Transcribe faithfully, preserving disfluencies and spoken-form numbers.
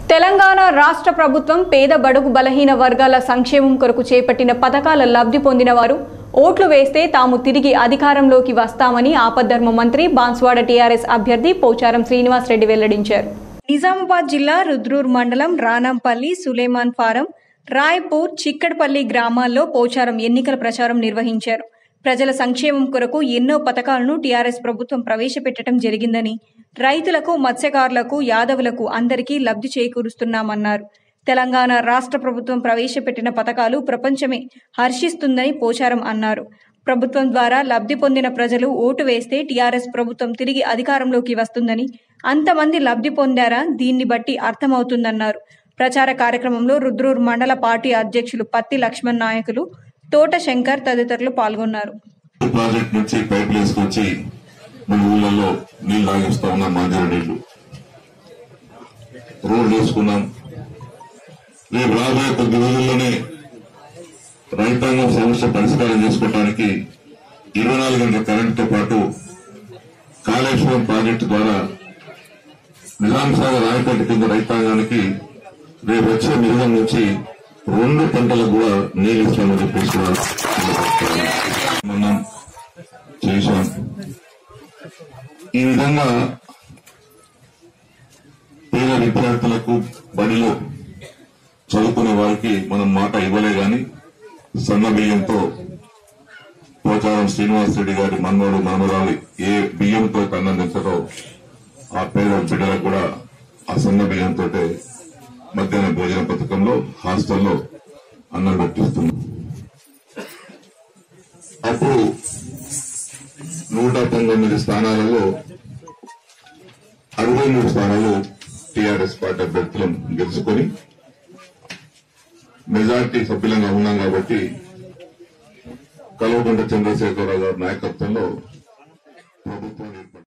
తెలంగాణ రాష్ట్ర ప్రభుత్వం పేద బడుగు బలహీన వర్గాల సంక్షేమం కొరకు చేపట్టిన పథకాల లబ్ధి పొందిన వారు ఓట్లు వేస్తే తాము తిరిగి అధికారంలోకి వస్తామని ఆపద్ధర్మ మంత్రి బాన్స్వాడ టీఆర్ఎస్ అభ్యర్థి పోచారం శ్రీనివాస్ రెడ్డి వెల్లడించారు. నిజామాబాద్ జిల్లా రుద్రూర్ మండలం రానంపల్లి, సులేమాన్ ఫారం, రాయ్పూర్, చిక్కడపల్లి గ్రామాల్లో పోచారం ఎన్నికల ప్రచారం నిర్వహించారు. ప్రజల సంక్షేమం కొరకు ఎన్నో పథకాలను టీఆర్ఎస్ ప్రభుత్వం ప్రవేశపెట్టడం జరిగిందని, రైతులకు, మత్స్యకారులకు, యాదవులకు అందరికీ లబ్ధి చేకూరుస్తున్నామన్నారు. తెలంగాణ రాష్ట్ర ప్రభుత్వం ప్రవేశపెట్టిన పథకాలు ప్రపంచమే హర్షిస్తుందని పోచారం అన్నారు. ప్రభుత్వం ద్వారా లబ్ధి పొందిన ప్రజలు ఓటు వేస్తే టీఆర్ఎస్ ప్రభుత్వం తిరిగి అధికారంలోకి వస్తుందని, అంతమంది లబ్ధి పొందారా దీన్ని బట్టి అర్థమవుతుందన్నారు. ప్రచార కార్యక్రమంలో రుద్రూర్ మండల పార్టీ అధ్యక్షులు పత్తి లక్ష్మణ్ నాయకులు, తోట శంకర్ తదితరులు పాల్గొన్నారు. ప్రాజెక్ట్ నుంచి పైప్ వేసుకొచ్చి మన ఊళ్ళలో నీళ్లు లాగిస్తా ఉన్నాం. మాంజర నీళ్లు రోడ్లు వేసుకున్నాం. రేపు రాబోయే కొద్ది రోజుల్లోనే రైతాంగం సమస్య పరిష్కారం చేసుకోవడానికి ఇరవై నాలుగు గంటల కరెంటుతో పాటు కాళేశ్వరం ప్రాజెక్టు ద్వారా నిజాం సాగర్ ఆయకట్టు కింద రైతాంగానికి రేపు వచ్చే మిరుగం నుంచి రెండు పంటలకు కూడా నీళ్ళు ఇస్తామని చెప్పేసి మనం చేశాం. ఈ విధంగా పేద విద్యార్థులకు బడిలో చదువుకునే వారికి మనం మాట ఇవ్వలే గాని సన్న బియ్యంతో పోచారం శ్రీనివాస్ రెడ్డి గారి మన్మోడు మనమరాలి ఏ బియ్యంతో కన్నం తెచ్చారో ఆ పేద బిడ్డలకు కూడా ఆ సన్న బియ్యంతో మధ్యాహ్న భోజన పథకంలో హాస్టల్లో అన్నం పెట్టిస్తున్నాం. అప్పుడు నూట పంతొమ్మిది స్థానాలలో అరవై మూడు స్థానాలు టీఆర్ఎస్ పార్టీ అభ్యర్థులను గెలుచుకొని మెజార్టీ సభ్యులంగా ఉన్నాం కాబట్టి కల్వకుంట్ల చంద్రశేఖరరావు గారి నాయకత్వంలో ప్రభుత్వం